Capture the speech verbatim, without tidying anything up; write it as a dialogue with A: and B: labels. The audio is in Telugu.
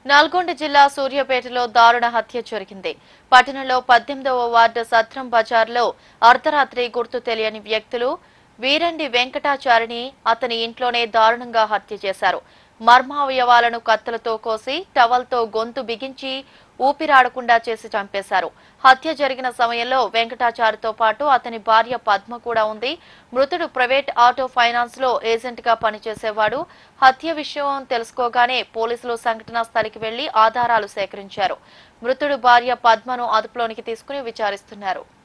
A: నల్గొండ జిల్లా సూర్యాపేటలో దారుణ హత్య జరిగింది. పట్టణంలో పద్దెనిమిదవ వార్డు సత్రం బజార్లో అర్ధరాత్రి గుర్తు తెలియని వ్యక్తులు వీరండి వెంకటాచారిని అతని ఇంట్లోనే దారుణంగా హత్య చేశారు. మర్మావయవాలను కత్తలతో కోసి టవల్తో గొంతు బిగించి ఊపిరాడకుండా చేసి చంపేశారు. హత్య జరిగిన సమయంలో వెంకటాచారితో పాటు అతని భార్య పద్మ కూడా ఉంది. మృతుడు ప్రైవేట్ ఆటో ఫైనాన్స్ లో ఏజెంట్ గా పనిచేసేవాడు. హత్య విషయం తెలుసుకోగానే పోలీసులు సంఘటనా స్థలికి వెళ్లి ఆధారాలు సేకరించారు. మృతుడు భార్య పద్మను అదుపులోనికి తీసుకుని విచారిస్తున్నారు.